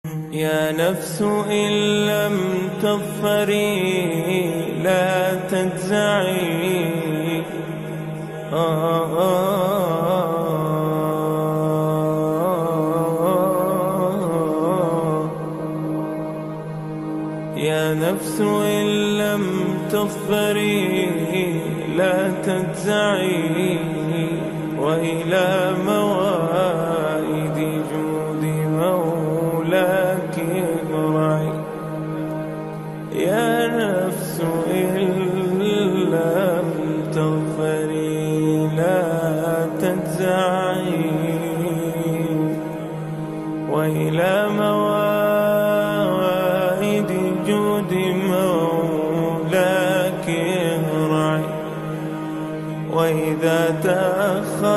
يا نفس إن لم تظفري لا تجزعي. يا نفس إن لم تظفري لا تجزعي، وإلى موائد جود مولاك ارجعي. يا نفس إن لم تظفري لا تجزعي، وإلى موائد جود مولاك ارجعي. وإذا تأخر